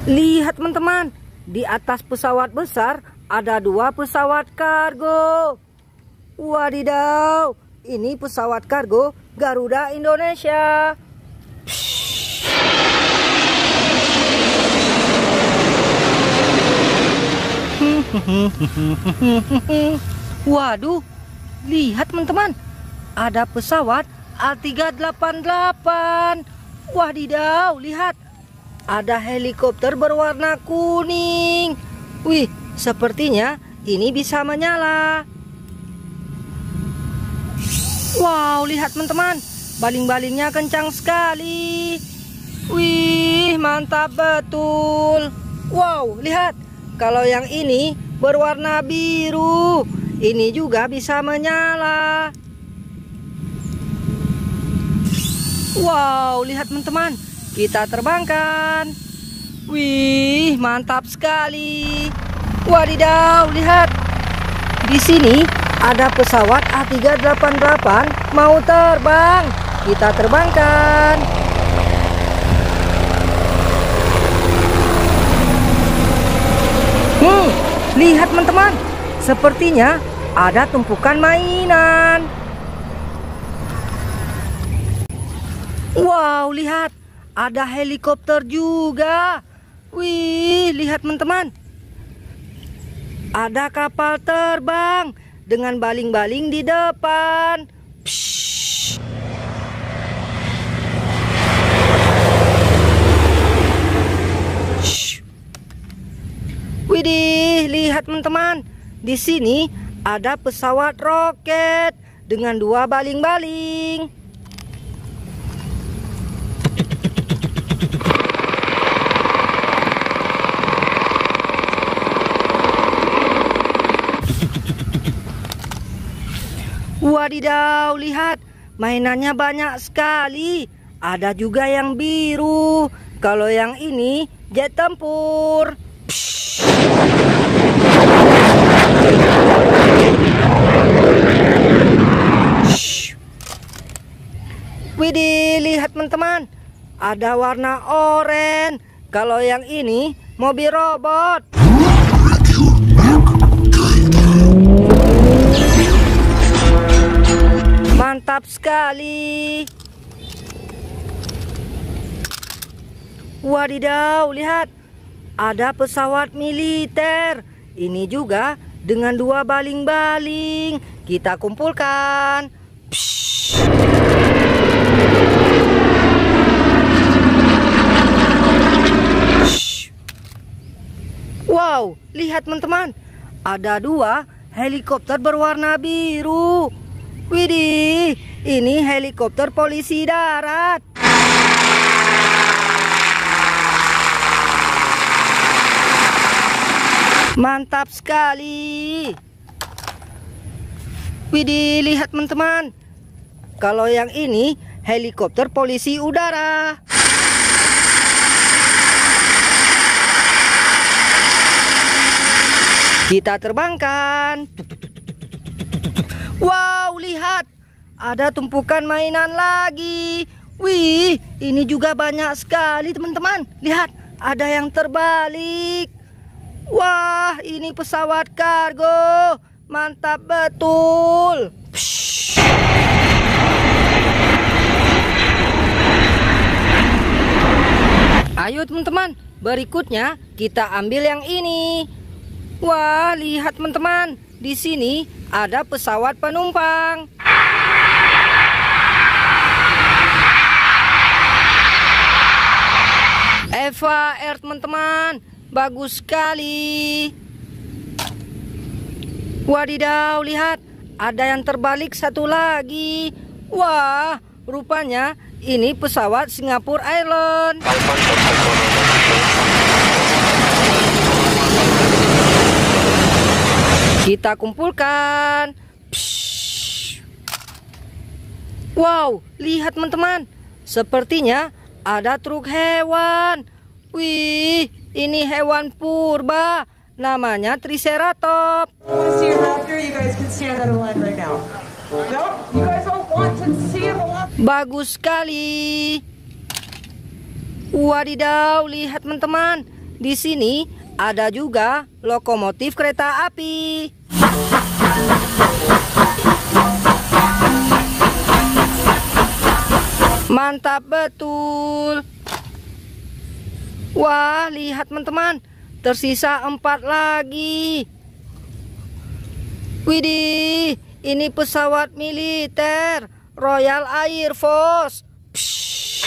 Lihat teman-teman, di atas pesawat besar ada 2 pesawat kargo. Wadidaw, ini pesawat kargo Garuda Indonesia. Waduh, lihat teman-teman, ada pesawat A388. Wadidaw, lihat, ada helikopter berwarna kuning. Wih, sepertinya ini bisa menyala. Wow, lihat teman-teman, baling-balingnya kencang sekali. Wih, mantap betul. Wow, lihat, kalau yang ini berwarna biru, ini juga bisa menyala. Wow, lihat teman-teman, kita terbangkan. Wih, mantap sekali. Wadidaw, lihat. Di sini ada pesawat A388 mau terbang. Kita terbangkan. Lihat teman-teman, sepertinya ada tumpukan mainan. Wow, lihat, ada helikopter juga. Wih, lihat teman-teman, ada kapal terbang dengan baling-baling di depan. Psh. Shh. Widih, lihat teman-teman, di sini ada pesawat roket dengan 2 baling-baling. Wadidaw, lihat, mainannya banyak sekali. Ada juga yang biru. Kalau yang ini jet tempur. Widih, lihat teman-teman, ada warna oranye. Kalau yang ini mobil robot. Mantap sekali. Wadidaw, lihat, ada pesawat militer. Ini juga dengan 2 baling-baling. Kita kumpulkan. Psh. Psh. Wow, lihat teman-teman, ada 2 helikopter berwarna biru. Widih, ini helikopter polisi darat. Mantap sekali. Widih, lihat teman-teman, kalau yang ini helikopter polisi udara. Kita terbangkan. Wow, lihat, ada tumpukan mainan lagi. Wih, ini juga banyak sekali teman-teman. Lihat, ada yang terbalik. Wah, ini pesawat kargo. Mantap betul. Psh. Ayo teman-teman, berikutnya kita ambil yang ini. Wah, lihat teman-teman, di sini ada pesawat penumpang. Eva Air teman-teman, bagus sekali. Wadidaw, lihat, ada yang terbalik satu lagi. Wah, rupanya ini pesawat Singapore Airlines. Kita kumpulkan. Psh. Wow, lihat teman-teman, sepertinya ada truk hewan. Wih, ini hewan purba, namanya Triceratops. Bagus sekali. Wadidaw, lihat teman-teman, di sini ada juga lokomotif kereta api. Mantap betul. Wah, lihat teman-teman, tersisa 4 lagi. Widih, ini pesawat militer Royal Air Force. Psh.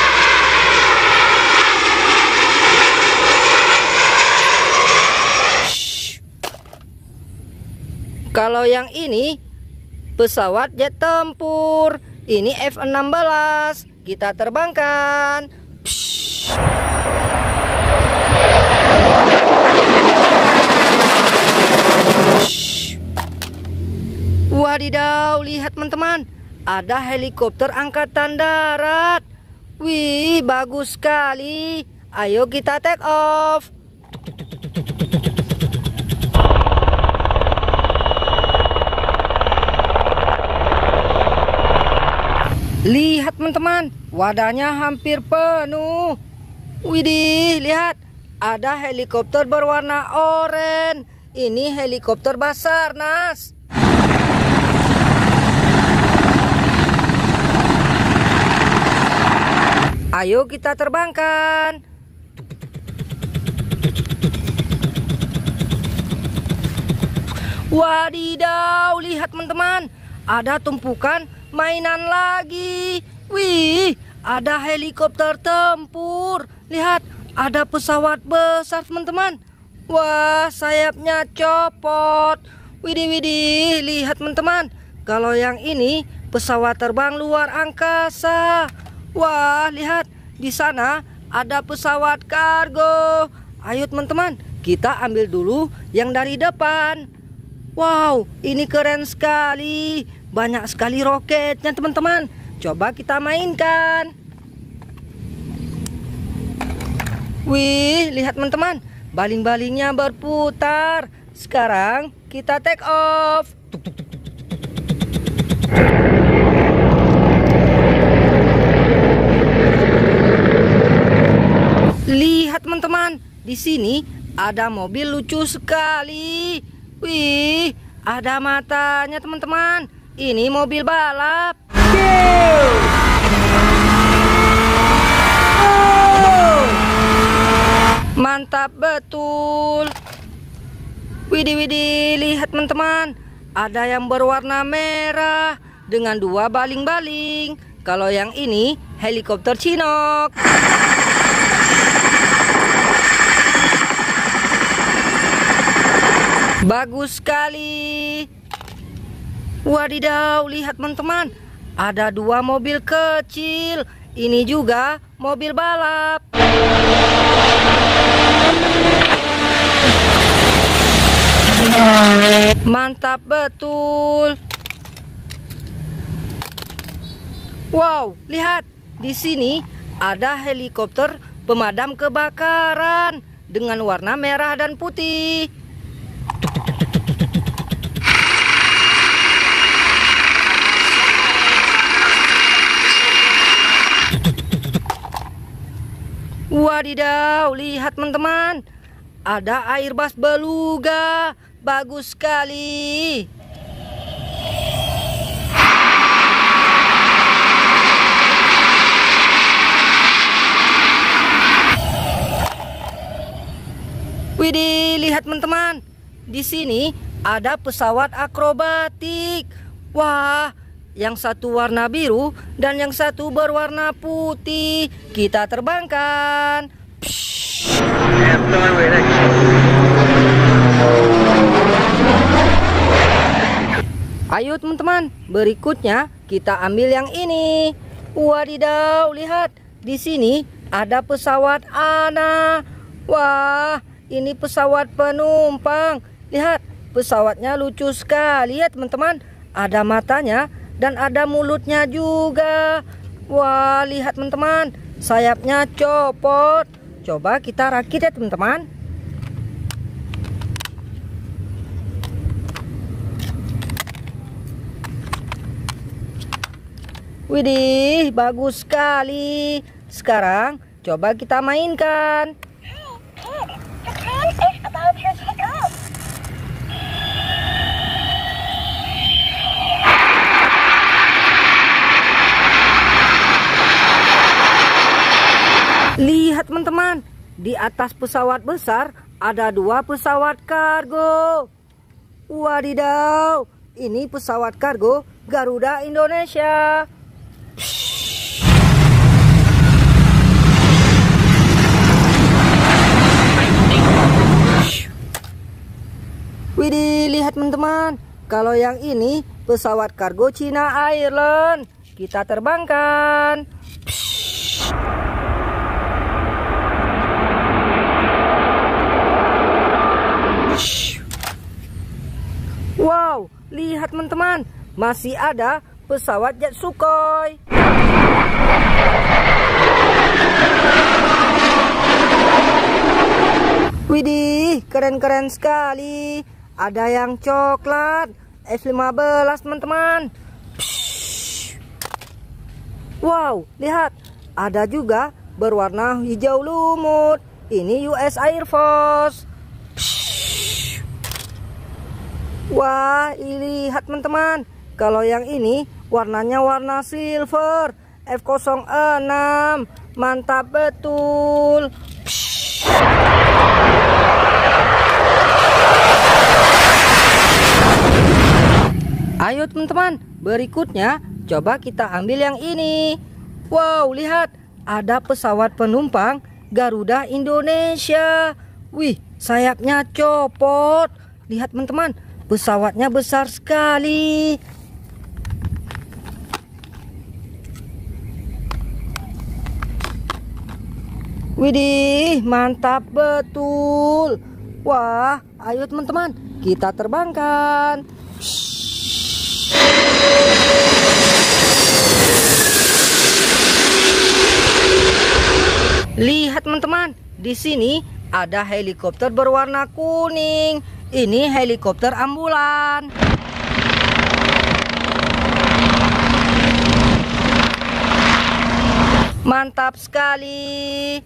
Psh. Kalau yang ini pesawat jet tempur. Ini F-16. Kita terbangkan. Psh. Wadidaw, lihat teman-teman, ada helikopter angkatan darat. Wih, bagus sekali. Ayo kita take off. Lihat teman-teman, wadahnya hampir penuh. Widih, lihat, ada helikopter berwarna oranye. Ini helikopter Basarnas. Ayo kita terbangkan. Wadidaw, lihat teman-teman, ada tumpukan mainan lagi. Wih, ada helikopter tempur. Lihat, ada pesawat besar teman-teman. Wah, sayapnya copot. Widih, lihat teman-teman. Kalau yang ini pesawat terbang luar angkasa. Wah, lihat, di sana ada pesawat kargo. Ayo teman-teman, kita ambil dulu yang dari depan. Wow, ini keren sekali. Banyak sekali roketnya teman-teman. Coba kita mainkan. Wih, lihat teman-teman, baling-balingnya berputar. Sekarang kita take off. Lihat teman-teman, di sini ada mobil lucu sekali. Wih, ada matanya teman-teman. Ini mobil balap. Oh, mantap betul. Widih, lihat teman-teman, ada yang berwarna merah dengan 2 baling-baling. Kalau yang ini helikopter Chinook. Bagus sekali. Wadidaw, lihat teman-teman, ada 2 mobil kecil. Ini juga mobil balap. Mantap betul. Wow, lihat, di sini ada helikopter pemadam kebakaran dengan warna merah dan putih. Wadidaw, lihat teman-teman, ada Airbus Beluga. Bagus sekali. Widih, lihat teman-teman, di sini ada pesawat akrobatik. Wah, yang satu warna biru dan yang satu berwarna putih. Kita terbangkan. Ayo teman-teman, berikutnya kita ambil yang ini. Wadidaw, lihat, di sini ada pesawat Ana. Wah, ini pesawat penumpang. Lihat, pesawatnya lucu sekali ya teman-teman. Ada matanya dan ada mulutnya juga. Wah, lihat teman-teman, sayapnya copot. Coba kita rakit ya teman-teman. Widih, bagus sekali. Sekarang coba kita mainkan. lihat teman-teman. Di atas pesawat besar ada 2 pesawat kargo. Wadidaw, ini pesawat kargo Garuda Indonesia. Widih, lihat teman-teman. Kalau yang ini pesawat kargo China Airlines. Kita terbangkan. Wow, lihat teman-teman. Masih ada pesawat jet Sukhoi. Widih, keren-keren sekali. Ada yang coklat, F-15 teman-teman. Wow, lihat. Ada juga berwarna hijau lumut. Ini US Air Force. Wah, lihat teman-teman. Kalau yang ini warnanya warna silver, F06. Mantap betul. Ayo teman-teman, berikutnya coba kita ambil yang ini. Wow, lihat. Ada pesawat penumpang Garuda Indonesia. Wih, sayapnya copot. Lihat teman-teman, pesawatnya besar sekali. Widih, mantap betul. Wah, ayo teman-teman, kita terbangkan. Lihat teman-teman, di sini ada helikopter berwarna kuning. Ini helikopter ambulan. Mantap sekali.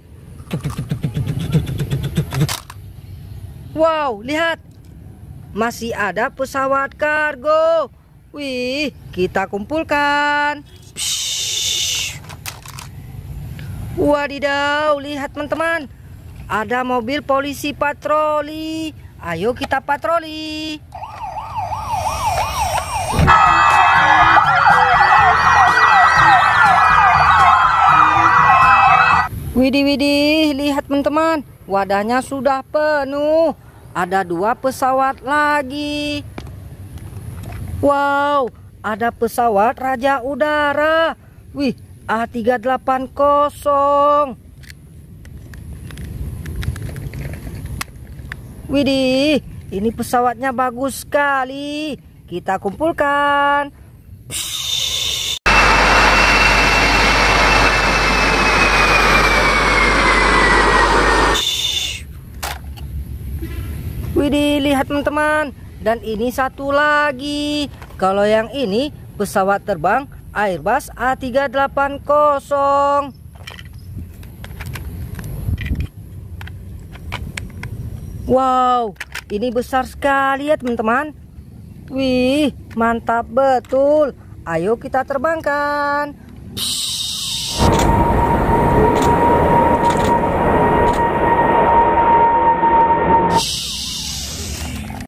Wow, lihat. Masih ada pesawat kargo. Wih, kita kumpulkan. Wadidaw, lihat teman-teman. Ada mobil polisi patroli. Ayo kita patroli. Widih, lihat teman-teman. Wadahnya sudah penuh. Ada 2 pesawat lagi. Wow, ada pesawat Raja Udara. Wih, A380. Widih, ini pesawatnya bagus sekali. Kita kumpulkan. Widih, lihat teman-teman. Dan ini satu lagi. Kalau yang ini pesawat terbang Airbus A380. Wow, ini besar sekali ya teman-teman. Wih, mantap betul. Ayo kita terbangkan.